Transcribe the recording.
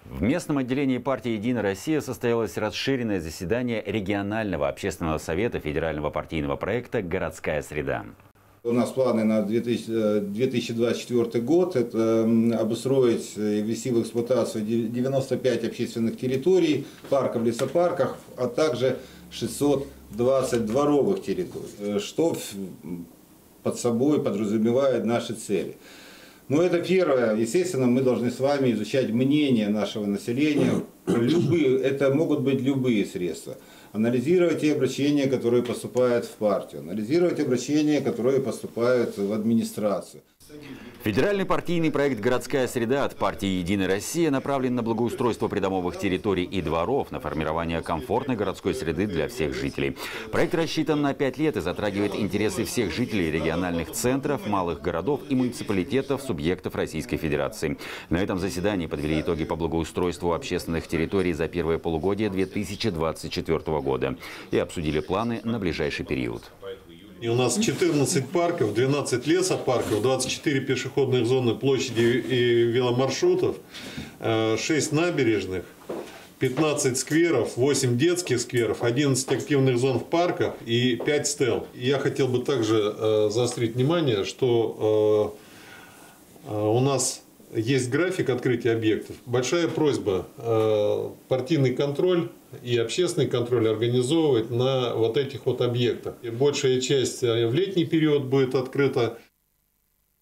В местном отделении партии «Единая Россия» состоялось расширенное заседание регионального общественного совета федерального партийного проекта «Городская среда». У нас планы на 2024 год – это обустроить и ввести в эксплуатацию 95 общественных территорий, парков, лесопарков, а также 620 дворовых территорий, что под собой подразумевает наши цели. Но это первое. Естественно, мы должны с вами изучать мнение нашего населения. Это могут быть любые средства. Анализировать те обращения, которые поступают в партию. Анализировать обращения, которые поступают в администрацию. Федеральный партийный проект «Городская среда» от партии «Единая Россия» направлен на благоустройство придомовых территорий и дворов, на формирование комфортной городской среды для всех жителей. Проект рассчитан на 5 лет и затрагивает интересы всех жителей региональных центров, малых городов и муниципалитетов, субъектов Российской Федерации. На этом заседании подвели итоги по благоустройству общественных территорий за первое полугодие 2024 года и обсудили планы на ближайший период. И у нас 14 парков, 12 лесопарков, 24 пешеходных зоны, площади и веломаршрутов, 6 набережных, 15 скверов, 8 детских скверов, 11 активных зон в парках и 5 стел. Я хотел бы также заострить внимание, что у нас есть график открытия объектов. Большая просьба партийный контроль и общественный контроль организовывать на вот этих вот объектах. И большая часть в летний период будет открыта.